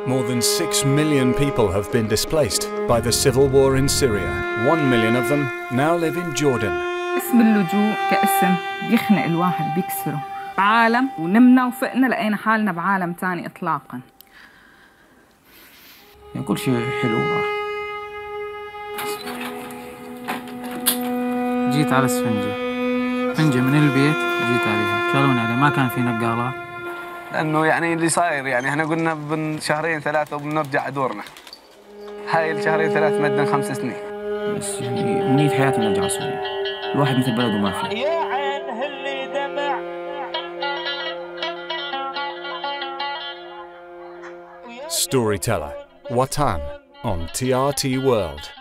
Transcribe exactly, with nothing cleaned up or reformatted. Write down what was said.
More than six million people have been displaced by the civil war in Syria. One million of them now live in Jordan. اسم اللجوء كاسم بيخنق الواحد بيكسره. عالم ونمنا وفقنا لقينا حالنا بعالم تاني إطلاقاً. يعني كل شيء حلو راح. جيت على اسفنجة. اسفنجة من البيت جيت عليها. شالوني عليه ما كان في نقالات. لأنه يعني اللي صاير يعني احنا قلنا بن شهرين ثلاثة وبنرجع دورنا. هاي الشهرين ثلاث مدن خمس سنين. بس يعني أمنية حياتي نرجع سوريا. الواحد مثل بلده ما فيه. يا عين اللي دمع. Storyteller, Watan on T R T World.